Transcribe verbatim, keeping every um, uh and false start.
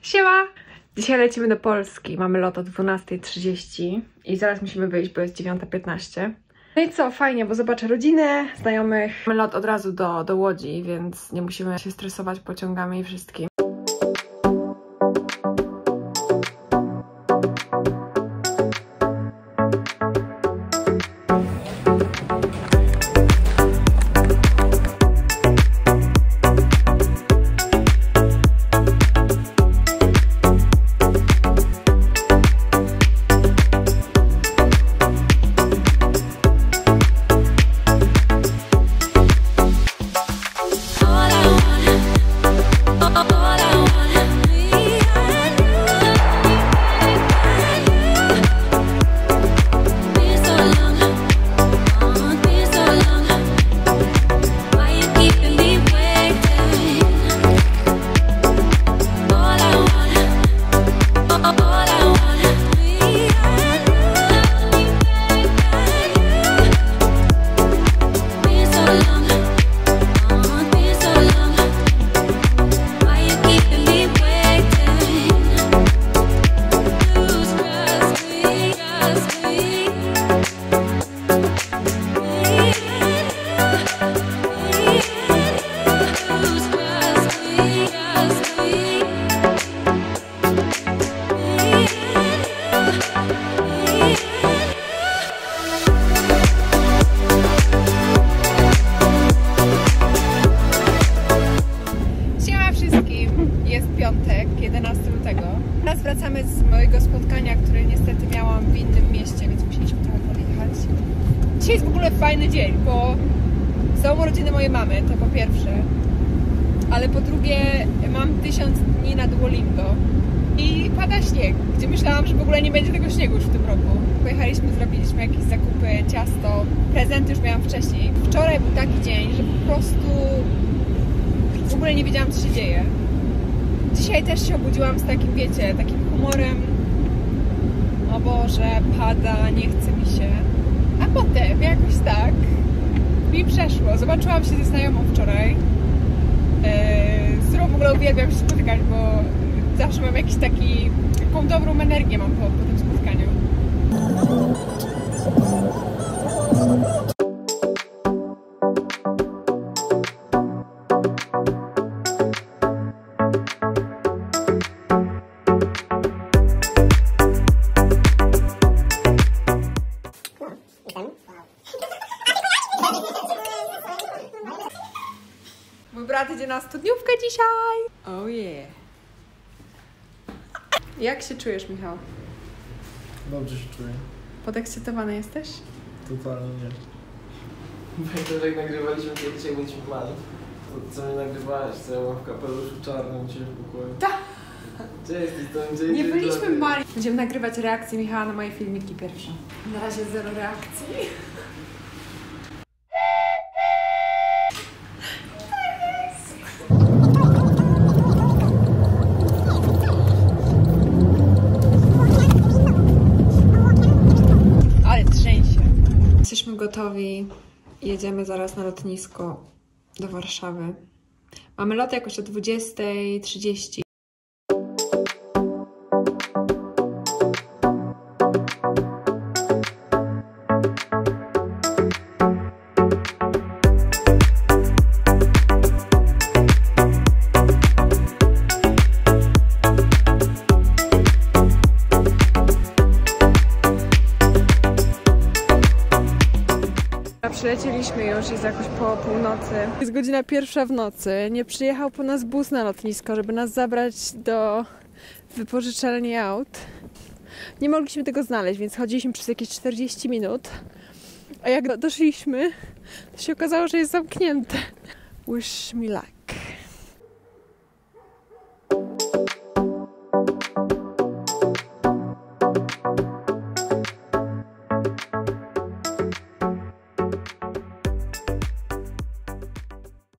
Siema! Dzisiaj lecimy do Polski. Mamy lot o dwunastej trzydzieści i zaraz musimy wyjść, bo jest dziewiąta piętnaście. No i co, fajnie, bo zobaczę rodzinę, znajomych. Mamy lot od razu do, do Łodzi, więc nie musimy się stresować pociągami i wszystkim. jedenastego lutego. Teraz wracamy z mojego spotkania, które niestety miałam w innym mieście, więc musieliśmy trochę podjechać. Dzisiaj jest w ogóle fajny dzień, bo są urodziny mojej mamy, to po pierwsze. Ale po drugie mam tysiąc dni na Duolingo i pada śnieg, gdzie myślałam, że w ogóle nie będzie tego śniegu już w tym roku. Pojechaliśmy, zrobiliśmy jakieś zakupy, ciasto, prezenty już miałam wcześniej. Wczoraj był taki dzień, że po prostu w ogóle nie wiedziałam, co się dzieje. Dzisiaj też się obudziłam z takim, wiecie, takim humorem. O Boże, pada, nie chce mi się. A potem jakoś tak mi przeszło. Zobaczyłam się ze znajomą wczoraj, z którą w ogóle uwielbiam się spotykać, bo zawsze mam jakiś taki, taką dobrą energię mam po, po tym spotkaniu. Mój brat idzie na studniówkę dzisiaj! Oh yeah! Jak się czujesz, Michał? Dobrze się czuję. Podekscytowany jesteś? Totalnie nie. Pamiętam, jak nagrywaliśmy kiedyś, jak byliśmy mali. To co mnie nagrywałeś, co ja mam w kapeluszu czarnym u Ciebie w pokoju. Tak! Gdzie jesteś tam? Gdzie Nie jesteś byliśmy tam? mali. Będziemy nagrywać reakcje Michała na moje filmiki pierwsze. Na razie zero reakcji. Ale trzęsie. Jesteśmy gotowi. Jedziemy zaraz na lotnisko do Warszawy. Mamy lot jakoś o dwudziestej trzydzieści. Przylecieliśmy już, jest jakoś po północy. Jest godzina pierwsza w nocy. Nie przyjechał po nas bus na lotnisko, żeby nas zabrać do wypożyczalni aut. Nie mogliśmy tego znaleźć, więc chodziliśmy przez jakieś czterdzieści minut. A jak doszliśmy, to się okazało, że jest zamknięte. Wish me luck.